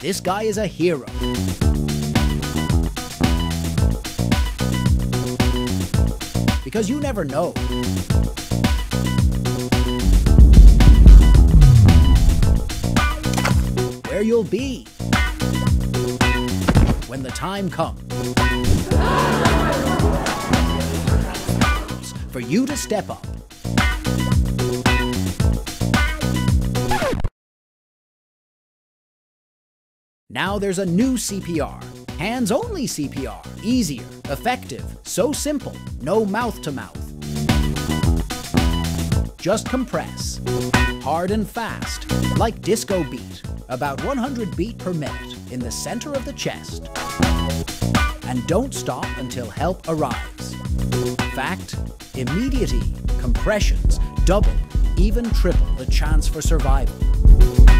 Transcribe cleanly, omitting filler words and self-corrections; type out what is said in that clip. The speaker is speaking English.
This guy is a hero. Because you never know. Where you'll be when the time comes for you to step up. Now there's a new CPR, hands-only CPR, easier, effective, so simple, no mouth-to-mouth. Just compress, hard and fast, like disco beat, about 100 beats per minute in the center of the chest. And don't stop until help arrives. Fact, immediate compressions double, even triple the chance for survival.